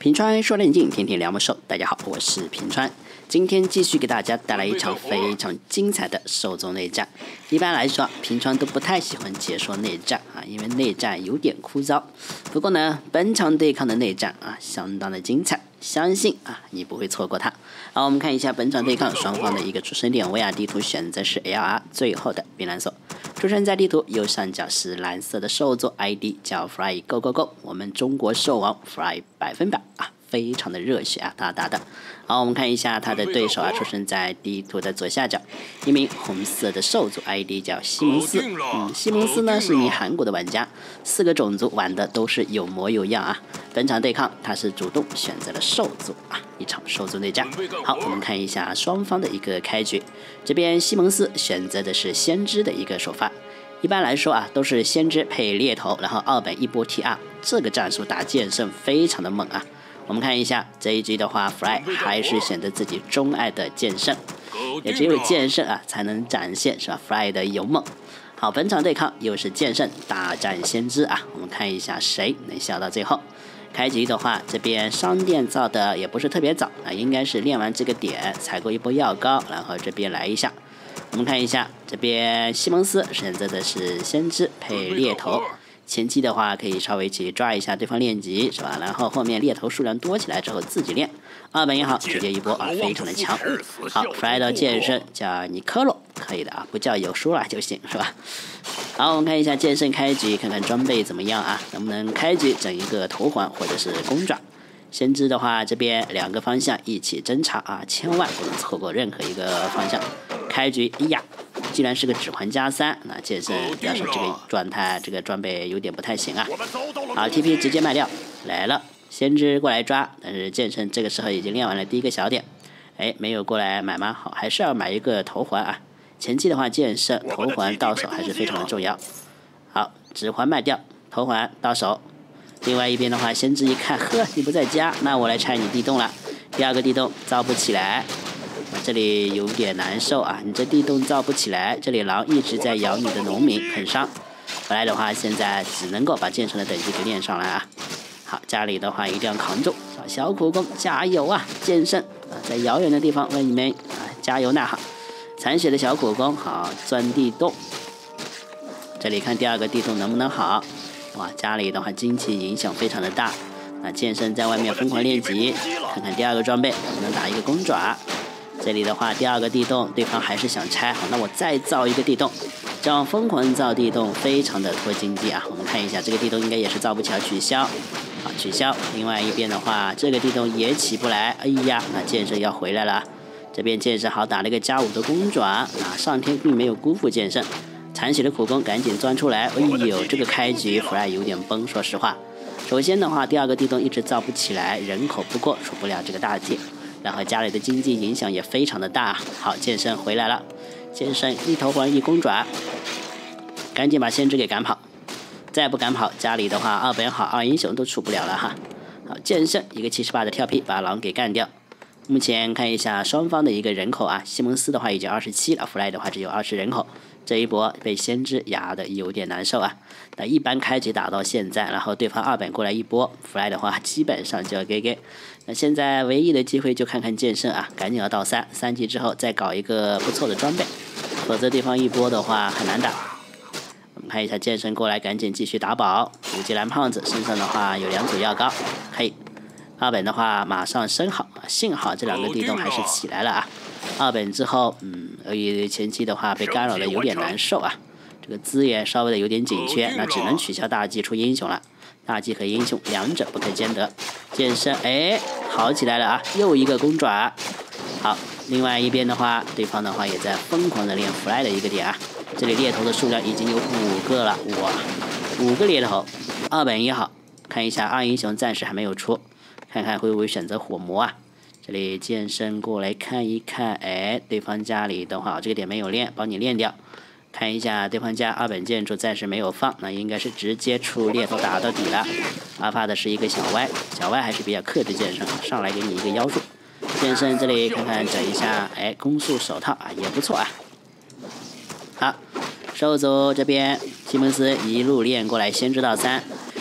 平川说电竞，天天聊魔兽。大家好，我是平川。今天继续给大家带来一场非常精彩的兽族内战。一般来说，平川都不太喜欢解说内战啊，因为内战有点枯燥。不过呢，本场对抗的内战啊，相当的精彩，相信啊你不会错过它。好，我们看一下本场对抗双方的一个出生点，维亚地图选择是 LR 最后的冰蓝索。出生在地图右上角是蓝色的兽族 ID 叫 Fly Go Go Go， 我们中国兽王 Fly 100%啊，非常的热血啊，大大的。好，我们看一下他的对手啊，出生在地图的左下角，一名红色的兽族 ID 叫西蒙斯。西蒙斯呢是一名韩国的玩家，4个种族玩的都是有模有样啊。本场对抗他是主动选择了兽族啊，一场兽族内战。好，我们看一下双方的一个开局，这边西蒙斯选择的是先知的一个手法。一般来说啊，都是先知配猎头，然后2本一波 TR， 这个战术打剑圣非常的猛啊。我们看一下这一局的话 ，Fly 还是选择自己钟爱的剑圣，也只有剑圣啊才能展现是吧 Fly 的勇猛。好，本场对抗又是剑圣大战先知啊，我们看一下谁能笑到最后。开局的话，这边商店造的也不是特别早啊，应该是练完这个点踩过一波药膏，然后这边来一下。我们看一下这边西蒙斯选择的是先知配猎头，前期的话可以稍微去抓一下对方练级是吧？然后后面猎头数量多起来之后自己练，2本也好，直接一波啊，非常的强。好 ，Fly 的剑圣叫尼科洛，可以的啊，不叫有输了就行是吧？好，我们看一下剑圣开局，看看装备怎么样啊？能不能开局整一个头环或者是弓爪？先知的话，这边2个方向一起侦查啊，千万不能错过任何一个方向。开局，哎呀，既然是个指环+3，那剑圣表示这个状态，这个装备有点不太行啊。好 ，TP 直接卖掉，来了，先知过来抓，但是剑圣这个时候已经练完了第一个小点，哎，没有过来买吗？好，还是要买一个头环啊。前期的话，剑圣头环到手还是非常的重要。好，指环卖掉，头环到手。另外一边的话，先知一看，呵，你不在家，那我来拆你地洞了。第2个地洞造不起来。这里有点难受啊，你这地洞造不起来，这里狼一直在咬你的农民，很伤。回来的话，现在只能够把剑圣的等级给练上来啊。好，家里的话一定要扛住，小苦工加油啊！剑圣啊，在遥远的地方为你们啊加油呐喊。残血的小苦工，好钻地洞。这里看第2个地洞能不能好？哇，家里的话经济影响非常的大。那剑圣在外面疯狂练级，看看第2个装备能不能打一个弓爪。这里的话，第2个地洞，对方还是想拆，好，那我再造一个地洞，这样疯狂造地洞，非常的拖经济啊。我们看一下，这个地洞应该也是造不起来，取消，好，取消。另外一边的话，这个地洞也起不来，哎呀，那剑圣要回来了。这边剑圣好打了一个+5的弓爪，啊，上天并没有辜负剑圣，残血的苦工赶紧钻出来，哎呦，这个开局 Fly 有点崩，说实话。首先的话，第2个地洞一直造不起来，人口不过，出不了这个大界。然后家里的经济影响也非常的大。好，剑圣回来了，剑圣一头环一弓爪，赶紧把先知给赶跑，再不赶跑，家里的话2本好2英雄都出不了了哈。好，剑圣一个78的跳劈把狼给干掉。目前看一下双方的一个人口啊，西蒙斯的话已经27了， Fly 的话只有20人口，这一波被先知压的有点难受啊。那一般开局打到现在，然后对方2本过来一波 ，Fly 的话基本上就要给。那现在唯一的机会就看看剑圣啊，赶紧要到3级之后再搞一个不错的装备，否则对方一波的话很难打。我们看一下剑圣过来，赶紧继续打宝。无极蓝胖子身上的话有2组药膏，嘿，2本的话马上升好，幸好这2个地洞还是起来了啊。2本之后，由于前期的话被干扰的有点难受啊，这个资源稍微的有点紧缺，那只能取消大技出英雄了。大技和英雄2者不可兼得。剑圣哎，好起来了啊，又一个弓爪。好，另外一边的话，对方的话也在疯狂的练 Fly 的一个点啊。这里猎头的数量已经有5个了，哇，5个猎头，2本也好，看一下2英雄暂时还没有出，看看会不会选择火魔啊。这里剑圣过来看一看，哎，对方家里的话这个点没有练，帮你练掉。看一下对方家2本建筑暂时没有放，那应该是直接出猎头打到底了。阿发的是一个小歪，小歪还是比较克制剑圣，上来给你一个妖术。剑圣这里看看整一下，哎，攻速手套啊也不错啊。好，兽族这边西蒙斯一路练过来，先知道3，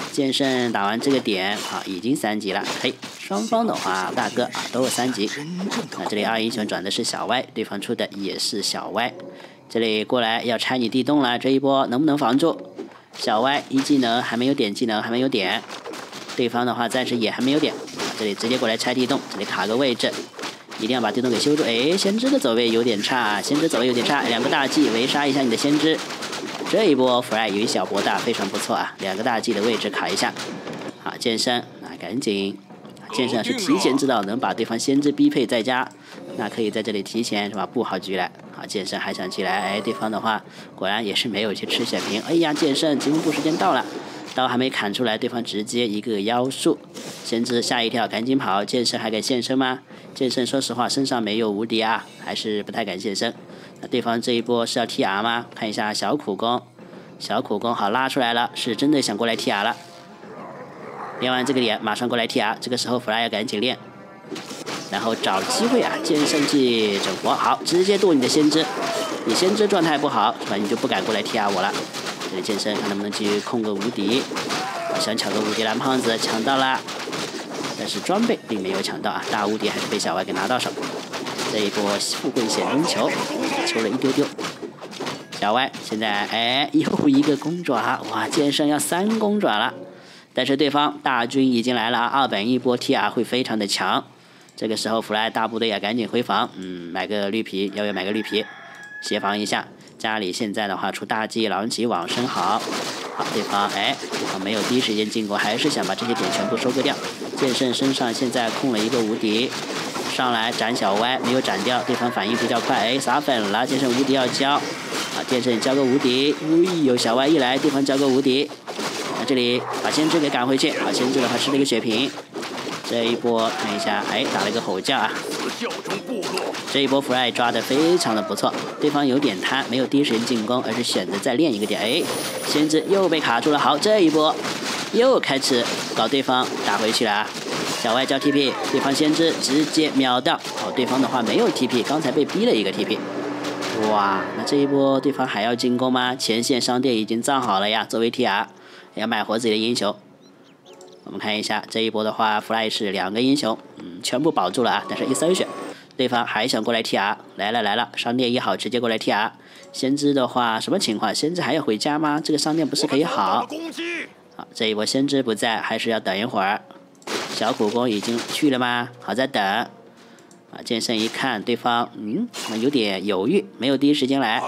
剑圣打完这个点啊，已经3级了。嘿，双方的话大哥啊都是3级。那这里2英雄转的是小歪，对方出的也是小歪。这里过来要拆你地洞了，这一波能不能防住？小歪一技能还没有点，技能还没有点。对方的话暂时也还没有点，这里直接过来拆地洞，这里卡个位置，一定要把地洞给修住。哎，先知的走位有点差，先知走位有点差，2个大 G 围杀一下你的先知。这一波 Fry 有一小博大，非常不错啊！2个大 G 的位置卡一下。好，剑圣啊，赶紧！剑圣是提前知道能把对方先知逼配在家，那可以在这里提前是吧布好局来。好，剑圣还想起来，哎，对方的话果然也是没有去吃血瓶。哎呀，剑圣结婚布时间到了。刀还没砍出来，对方直接一个妖术，先知吓一跳，赶紧跑。剑圣还敢现身吗？剑圣说实话身上没有无敌啊，还是不太敢现身。那对方这一波是要 TR 吗？看一下小苦功，小苦功好拉出来了，是真的想过来 TR 了。练完这个点，马上过来 TR， 这个时候 Fly 要赶紧练，然后找机会啊，剑圣去整活，好，直接剁你的先知。你先知状态不好是吧？你就不敢过来 TR 我了。这里剑圣看能不能继续控个无敌，想抢个无敌蓝胖子抢到了，但是装备并没有抢到啊，大无敌还是被小歪给拿到手。这一波富贵险中求，求了一丢丢。小歪现在哎又一个公爪，哇，剑圣要3公爪了，但是对方大军已经来了啊，2本一波 TR 会非常的强。这个时候 Fly 大部队啊赶紧回防，买个绿皮，要买个绿皮，协防一下。家里现在的话出大 G 狼骑往生好，好对方哎，对方没有第一时间进攻，还是想把这些点全部收割掉。剑圣身上现在控了一个无敌，上来斩小歪没有斩掉，对方反应比较快，哎撒粉了，剑圣无敌要交，啊剑圣交个无敌，有小歪一来，对方交个无敌，那这里把先知给赶回去，好先知的话吃了一个血瓶。这一波看一下，哎，打了一个吼叫啊！这一波 Fry 抓的非常的不错，对方有点贪，没有第一时间进攻，而是选择再练一个点。哎，先知又被卡住了，好，这一波又开始搞对方打回去了啊！小歪交 TP， 对方先知直接秒掉。哦，对方的话没有 TP， 刚才被逼了一个 TP。哇，那这一波对方还要进攻吗？前线商店已经造好了呀，作为 TR 要买活自己的英雄。我们看一下这一波的话 ，Fly 是2个英雄，全部保住了啊，但是130血，对方还想过来 TR， 来了，商店一好直接过来 TR。先知的话什么情况？先知还要回家吗？这个商店不是可以好？好，这一波先知不在，还是要等一会儿。小苦功已经去了吗？好，再等。啊，剑圣一看对方，有点犹豫，没有第一时间来。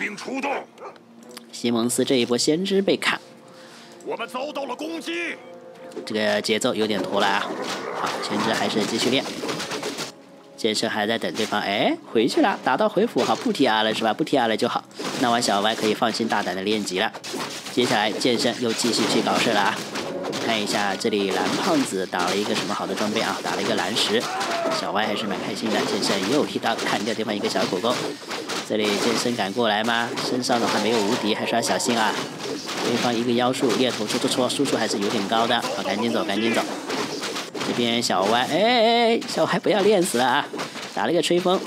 西蒙斯这一波先知被砍， 我们遭到了攻击。 这个节奏有点拖了啊！好，先知还是继续练。剑圣还在等对方，哎，回去了，打到回府，好，不 TR 了是吧？不 TR 了就好。那我小歪可以放心大胆的练级了。接下来剑圣又继续去搞事了啊！看一下这里蓝胖子打了一个什么好的装备啊？打了一个蓝石，小歪还是蛮开心的。剑圣又一刀砍掉对方一个小狗狗。这里剑圣敢过来吗？身上的话没有无敌，还是要小心啊！对方一个妖术猎头戳，输出还是有点高的，好，赶紧走。这边小歪，哎，小歪不要练死了啊！打了一个吹风。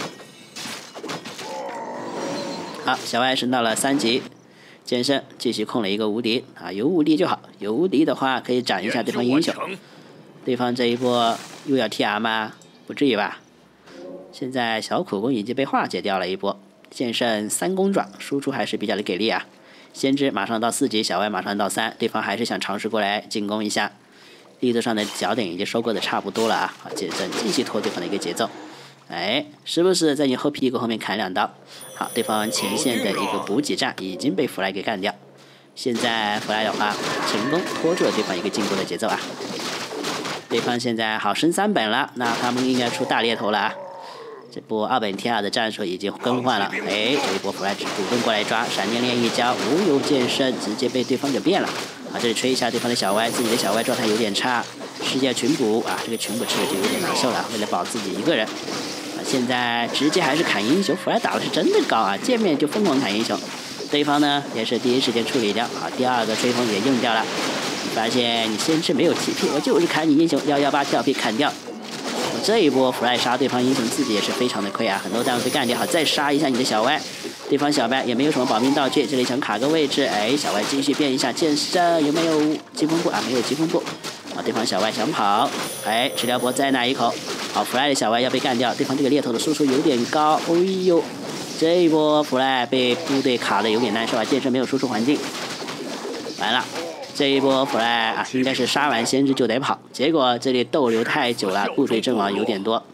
好，小歪升到了3级，剑圣继续控了一个无敌啊，有无敌就好，有无敌的话可以斩一下对方英雄。对方这一波又要 TR 吗？不至于吧？现在小苦功已经被化解掉了一波，剑圣3公爪，输出还是比较的给力啊。先知马上到4级，小歪马上到3，对方还是想尝试过来进攻一下。地图上的脚点已经收割的差不多了啊！好，剑圣继续拖对方的一个节奏，哎，是不是在你后屁股后面砍2刀？好，对方前线的一个补给站已经被弗莱给干掉，现在弗莱的话成功拖住了对方一个进攻的节奏啊！对方现在好升3本了，那他们应该出大猎头了啊！这波2本 TR 的战术已经更换了，哎，这一波弗莱主动过来抓，闪电链一交，无有剑圣直接被对方给变了。啊，这里吹一下对方的小歪，自己的小歪状态有点差，世界群补啊，这个群补吃的就有点难受了，为了保自己一个人，啊，现在直接还是砍英雄，弗莱打的是真的高啊，见面就疯狂砍英雄，对方呢也是第一时间处理掉，啊，第2个吹风也用掉了，你发现你先是没有 TP， 我就是砍你英雄118跳 P 砍掉。这一波弗莱杀对方英雄，自己也是非常的亏啊，很多弹会被干掉。好，再杀一下你的小歪， 对方小白也没有什么保命道具，这里想卡个位置，哎，小白继续变一下剑圣，有没有疾风步啊？没有疾风步。啊，对方小白想跑，哎，治疗波再拿一口，好，Fly 的小白要被干掉，对方这个猎头的输出有点高，哎呦，这一波 Fly 被部队卡的有点难受啊，剑圣没有输出环境，完了。这一波 Fly 啊，应该是杀完先知就得跑，结果这里逗留太久了，部队阵亡有点多。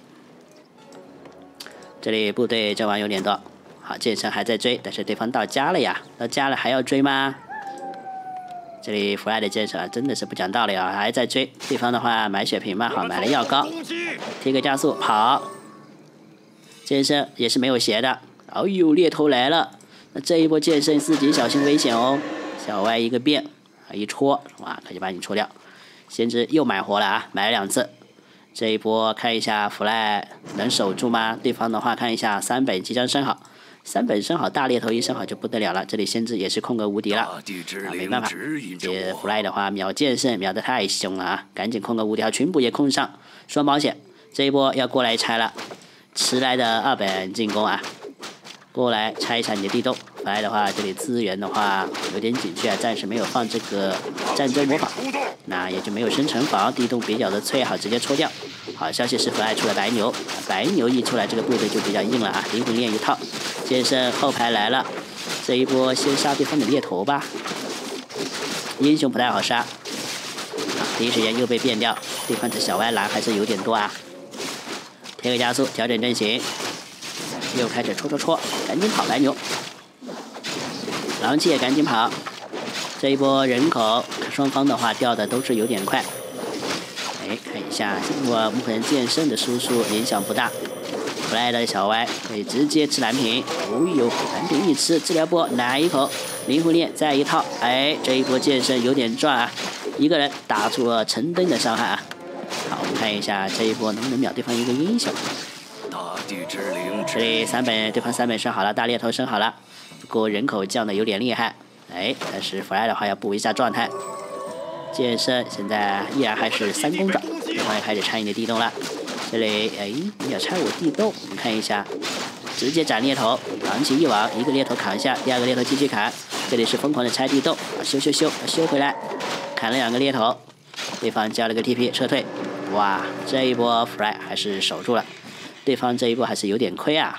这里部队阵亡有点多，好，剑圣还在追，但是对方到家了呀，到家了还要追吗？这里 Fly 的剑圣啊，真的是不讲道理啊，还在追。对方的话买血瓶吧，好，买了药膏，贴个加速跑。剑圣也是没有鞋的，哦呦，猎头来了，那这一波剑圣自己小心危险哦。小歪一个变。一戳，哇，可以把你戳掉。先知又买活了啊，买了2次。这一波看一下 Fly 能守住吗？对方的话看一下3本即将升好，3本升好，大猎头一升好就不得了了。这里先知也是空格无敌了，啊，没办法。这 Fly 的话秒剑圣秒得太凶了啊，赶紧空格无敌，群捕也控上，双保险。这一波要过来拆了，迟来的2本进攻啊。过来拆一下你的地洞，来的话，这里资源的话有点紧缺啊，暂时没有放这个战争魔法，那也就没有生成房，地洞比较的脆，好直接抽掉。好消息是Fly出了白牛，白牛一出来，这个部队就比较硬了啊，灵魂链一套，剑圣后排来了，这一波先杀对方的猎头吧，英雄不太好杀，啊，第一时间又被变掉，对方的小歪蓝还是有点多啊，贴个加速，调整阵型。又开始戳，赶紧跑白牛，狼骑也赶紧跑。这一波人口双方的话掉的都是有点快。哎，看一下，我目前剑圣的输出影响不大。Fly 的小歪可以直接吃蓝瓶，哦呦，蓝瓶一吃，治疗波来一口，灵魂链再一套，哎，这一波剑圣有点赚啊，一个人打出了成吨的伤害啊。好，我们看一下这一波能不能秒对方一个英雄。这里对方3本升好了，大猎头升好了，不过人口降的有点厉害，哎，但是 Fly 的话要补一下状态。剑圣现在依然还是3公爪，对方也开始拆你的地洞了。这里哎，你要拆我地洞，我们看一下，直接斩猎头，狼骑一网，一个猎头砍下，第2个猎头继续砍。这里是疯狂的拆地洞，修回来，砍了2个猎头，对方交了个 TP 撤退。哇，这一波 Fly 还是守住了。对方这一波还是有点亏啊，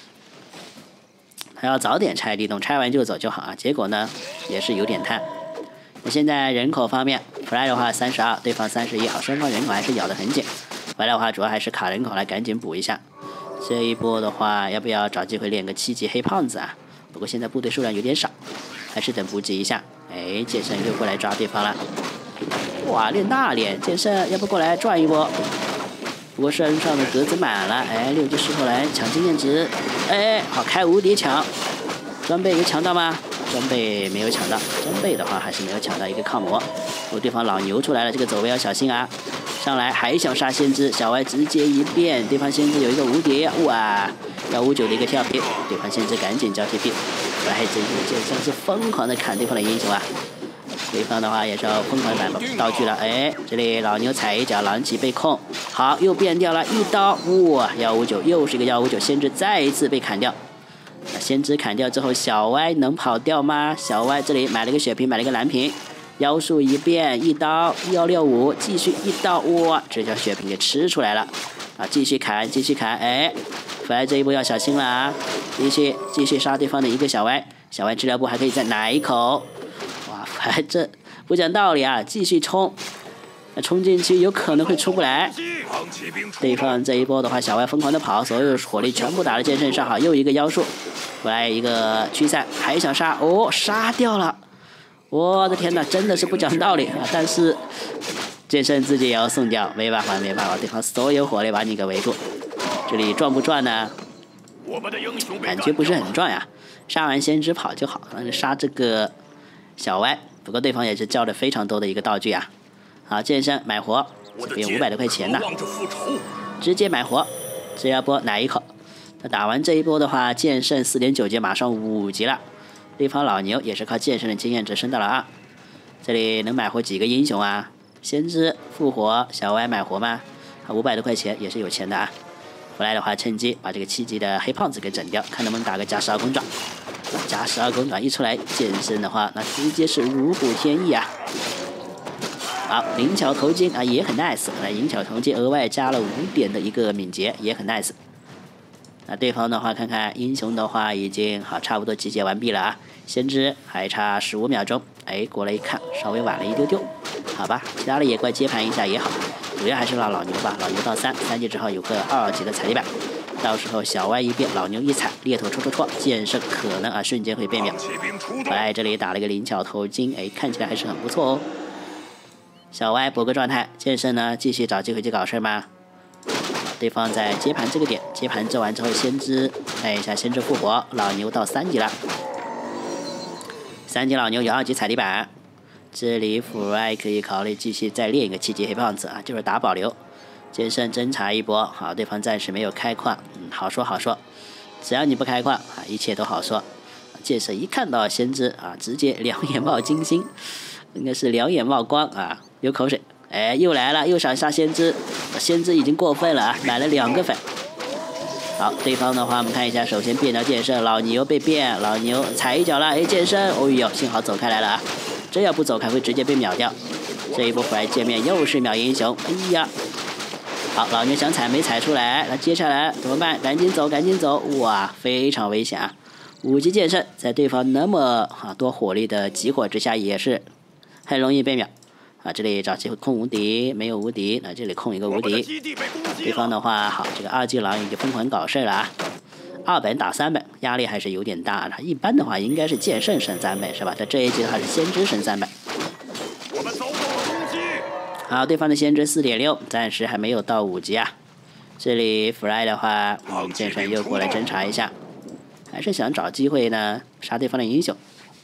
他要早点拆地洞，拆完就走就好啊。结果呢，也是有点贪。那现在人口方面 ，Fly 的话32，对方31，好，双方人口还是咬得很紧。Fly 的话主要还是卡人口来赶紧补一下。这一波的话，要不要找机会练个7级黑胖子啊？不过现在部队数量有点少，还是等补给一下。哎，剑圣又过来抓对方了。哇，练大练，剑圣要不过来转一波？不过身上的格子满了，哎，6级石头来抢经验值，哎，好开无敌抢，装备有抢到吗？装备没有抢到，装备的话还是没有抢到一个抗魔。对方老牛出来了，这个走位要小心啊！上来还想杀先知，小歪直接一变，对方先知有一个无敌，哇，159的一个跳皮，对方先知赶紧交 TP， 来这个剑圣是疯狂的砍对方的英雄啊！对方的话也是要疯狂买道具了，哎，这里老牛踩一脚，狼骑被控，好，又变掉了，一刀，哇，159，又是一个159，先知再一次被砍掉。那先知砍掉之后，小歪能跑掉吗？小歪这里买了个血瓶，买了个蓝瓶，妖术一变，一刀165，继续一刀，哇，这条血瓶给吃出来了，啊，继续砍，哎，Fly这一波要小心了啊，继续杀对方的一个小歪，小歪治疗部还可以再奶一口。哎，这不讲道理啊！继续冲，冲进去有可能会出不来。对方这一波的话，小歪疯狂的跑，所有火力全部打到剑圣上，好，又一个妖术，过来一个驱散，还想杀，哦，杀掉了！我的天哪，真的是不讲道理啊！但是剑圣自己也要送掉，没办法，对方所有火力把你给围住，这里赚不赚呢？感觉不是很赚呀。杀完先知跑就好，但是杀这个小歪。不过对方也是交了非常多的一个道具啊！好，剑圣买活，这边500多块钱呢，直接买活，这要波奶一口。他打完这一波的话，剑圣4.9级，马上5级了。对方老牛也是靠剑圣的经验值升到了2。这里能买活几个英雄啊？先知复活，小歪买活吗？500多块钱也是有钱的啊！回来的话，趁机把这个7级的黑胖子给整掉，看能不能打个加12公爪。 加12公爪一出来，剑圣的话那直接是如虎添翼啊！好，灵巧头巾啊也很 nice， 那灵巧头巾额外加了5点的一个敏捷，也很 nice。那对方的话，看看英雄的话已经好差不多集结完毕了啊，先知还差15秒钟，哎，过来一看稍微晚了一丢丢，好吧，其他的野怪接盘一下也好，主要还是让老牛吧，老牛到3级之后有个2级的踩地板。到时候小歪一变，老牛一踩，猎头戳，剑圣可能啊瞬间会变秒。哎，这里打了一个灵巧头巾，哎，看起来还是很不错哦。小歪博个状态，剑圣呢继续找机会去搞事吗？对方在接盘这个点，接盘做完之后，先知看一下先知复活，老牛到3级了。3级老牛有2级踩地板，这里弗莱可以考虑继续再练一个7级黑胖子啊，就是打保留。剑圣侦查一波，好，对方暂时没有开矿，好说好说，只要你不开矿啊，一切都好说。剑圣一看到先知啊，直接两眼冒金星，应该是两眼冒光啊，流口水。哎，又来了，又想杀先知，先知已经过分了啊，买了2个粉。好，对方的话我们看一下，首先变掉剑圣，老牛被变，老牛踩一脚了，哎，剑圣，哦呦，幸好走开来了啊，这要不走开会直接被秒掉。这一波回来见面又是秒英雄，哎呀！好，老牛想踩没踩出来，那接下来怎么办？赶紧走，赶紧走！哇，非常危险啊！5级剑圣在对方那么多火力的集火之下，也是很容易被秒啊！这里找机会控无敌，没有无敌，那这里控一个无敌。对方的话，好，这个2级狼已经疯狂搞事了啊！2本打3本，压力还是有点大的。一般的话应该是剑圣升3本是吧？在这一局的话是先知升3本。好，对方的先知4.6，暂时还没有到5级啊。这里弗莱的话，剑圣又过来侦查一下，还是想找机会呢杀对方的英雄。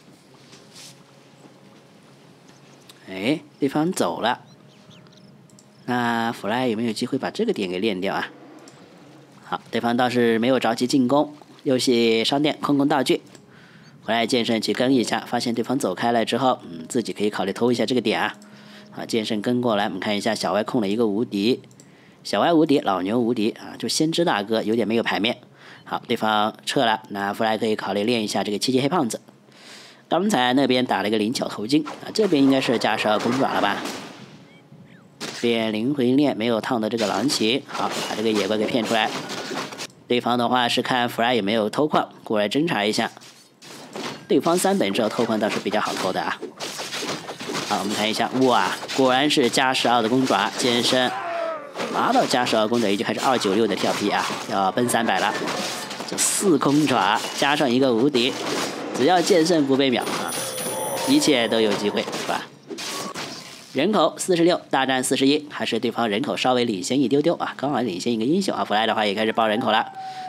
哎，对方走了，那弗莱有没有机会把这个点给练掉啊？好，对方倒是没有着急进攻，游戏商店空道具。回来剑圣去跟一下，发现对方走开了之后，自己可以考虑偷一下这个点啊。好，剑圣跟过来，我们看一下小歪控了一个无敌，小歪无敌，老牛无敌啊，就先知大哥有点没有牌面。好，对方撤了，那弗莱可以考虑练一下这个7级黑胖子。刚才那边打了一个灵巧头巾啊，这边应该是加12公爪了吧？变灵魂链没有烫的这个狼骑，好，把这个野怪给骗出来。对方的话是看弗莱有没有偷矿，过来侦查一下。对方3本之后偷矿倒是比较好偷的啊。好，我们看一下，哇，果然是加12的公爪，剑圣拿到加12公爪，已经开始296的跳皮啊，要奔300了。这4公爪加上一个无敌，只要剑圣不被秒啊，一切都有机会，是吧？人口46，大战41，还是对方人口稍微领先一丢丢啊，刚好领先一个英雄啊。弗莱的话也开始爆人口了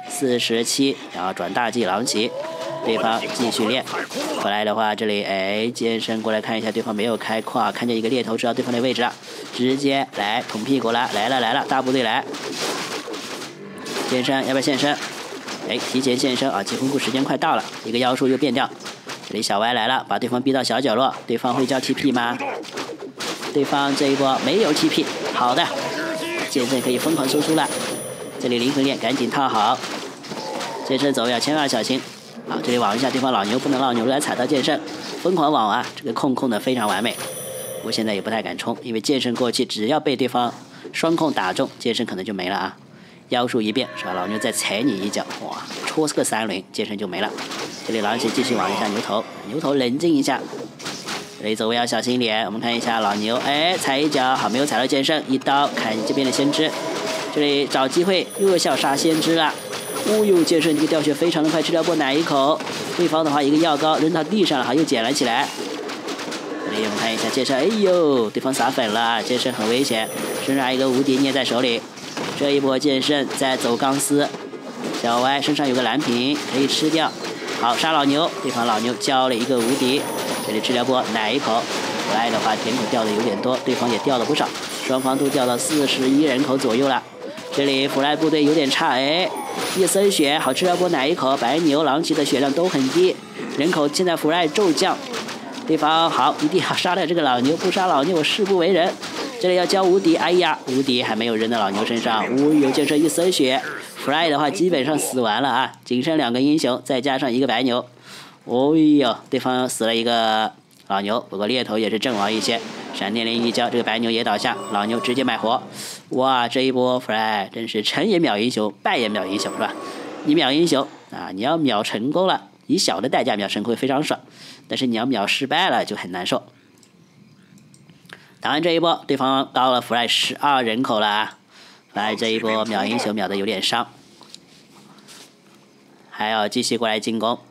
，47，然后转大技狼骑。对方继续练，回来的话，这里哎，剑圣过来看一下，对方没有开矿，看见一个猎头，知道对方的位置了，直接来捅屁股了，来了，大部队来，剑圣要不要现身？哎，提前现身啊，急封库时间快到了，一个妖术又变掉，这里小歪来了，把对方逼到小角落，对方会交 TP 吗？对方这一波没有 TP， 好的，剑圣可以疯狂输出了，这里灵魂链赶紧套好，剑圣走要千万小心。好，这里网一下对方老牛，不能让牛来踩到剑圣，疯狂网啊！这个控的非常完美，我现在也不太敢冲，因为剑圣过去只要被对方双控打中，剑圣可能就没了啊。妖术一变是吧？老牛再踩你一脚，哇，戳个3轮，剑圣就没了。这里狼骑继续网一下牛头，牛头冷静一下，这里走位要小心一点。我们看一下老牛，哎，踩一脚，好，没有踩到剑圣，一刀砍这边的先知，这里找机会弱效杀先知了。哦呦，剑圣这个掉血非常的快，吃掉波奶一口，对方的话一个药膏扔到地上了，好，又捡了起来。这里我们看一下剑圣，哎呦，对方撒粉了，剑圣很危险，身上一个无敌捏在手里。这一波剑圣在走钢丝，小歪身上有个蓝瓶可以吃掉，好，杀老牛，对方老牛交了一个无敌，这里治疗波奶一口，可爱的话人口掉的有点多，对方也掉了不少，双方都掉到41人口左右了。这里弗莱部队有点差，哎，一丝血，好，治疗波奶一口，白牛狼骑的血量都很低，人口现在弗莱骤降，对方好，一定要杀掉这个老牛，不杀老牛我誓不为人。这里要交无敌，哎呀，无敌还没有扔到老牛身上，有剑圣一丝血，弗莱的话基本上死完了啊，仅剩2个英雄，再加上一个白牛， 哦呦，对方死了一个老牛，不过猎头也是阵亡一些。闪电林一交，这个白牛也倒下，老牛直接买活。哇，这一波 Fry 真是成也秒英雄，败也秒英雄是吧？你秒英雄啊，你要秒成功了，以小的代价秒成功会非常爽，但是你要秒失败了就很难受。打完这一波，对方高了 Fry 12人口了啊 ，Fry 这一波秒英雄秒的有点伤，还要继续过来进攻。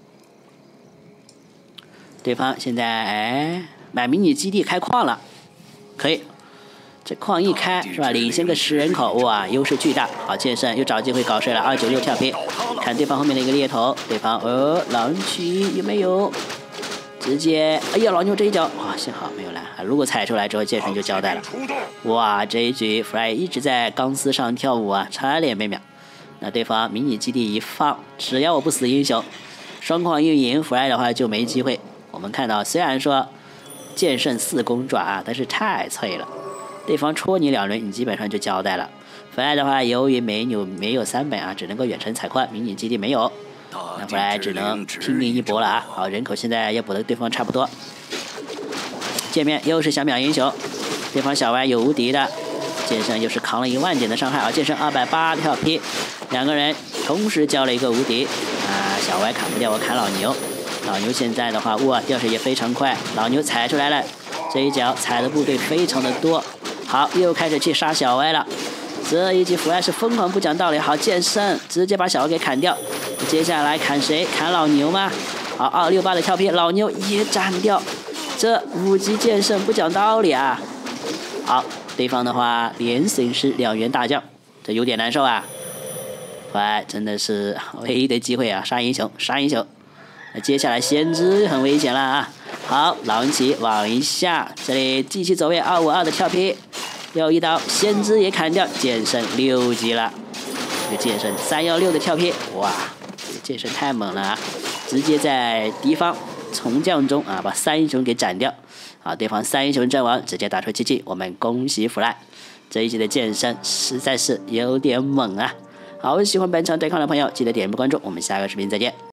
对方现在买迷你基地开矿了，可以，这矿一开是吧？领先个10人口，哇，优势巨大。好，剑圣又找机会搞睡了，296跳劈，看对方后面的一个猎头，对方狼骑有没有？直接，哎呀，老牛这一脚，哇，幸好没有来啊！如果踩出来之后，剑圣就交代了。哇，这一局 Fry 一直在钢丝上跳舞啊，差点被秒。那对方迷你基地一放，只要我不死英雄，双矿运营 Fry 的话就没机会。我们看到，虽然说剑圣4公爪啊，但是太脆了，对方戳你2轮，你基本上就交代了。Fry 的话，由于没有3本啊，只能够远程采矿，迷你基地没有，那Fry只能拼命一搏了啊！好，人口现在也补的对方差不多。见面又是小秒英雄，对方小歪有无敌的，剑圣又是扛了1万点的伤害啊！剑圣280跳劈，两个人同时交了一个无敌啊！小歪砍不掉我砍老牛。老牛现在的话，哇，掉水也非常快。老牛踩出来了，这一脚踩的部队非常的多。好，又开始去杀小歪了。这一局Fry是疯狂不讲道理。好，剑圣直接把小歪给砍掉。接下来砍谁？砍老牛吗？好，268的跳劈，老牛也斩掉。这5级剑圣不讲道理啊！好，对方的话连损失2员大将，这有点难受啊。Fry真的是唯一的机会啊，杀英雄，杀英雄。那接下来先知很危险了啊！好，狼骑往一下，这里继续走位252的跳劈，又一刀，先知也砍掉，剑圣6级了。这个剑圣316的跳劈，哇，这个剑圣太猛了啊！直接在敌方从将中啊把3英雄给斩掉。好，对方3英雄阵亡，直接打出7级，我们恭喜Fry。这一局的剑圣实在是有点猛啊！好，喜欢本场对抗的朋友记得点一波关注，我们下个视频再见。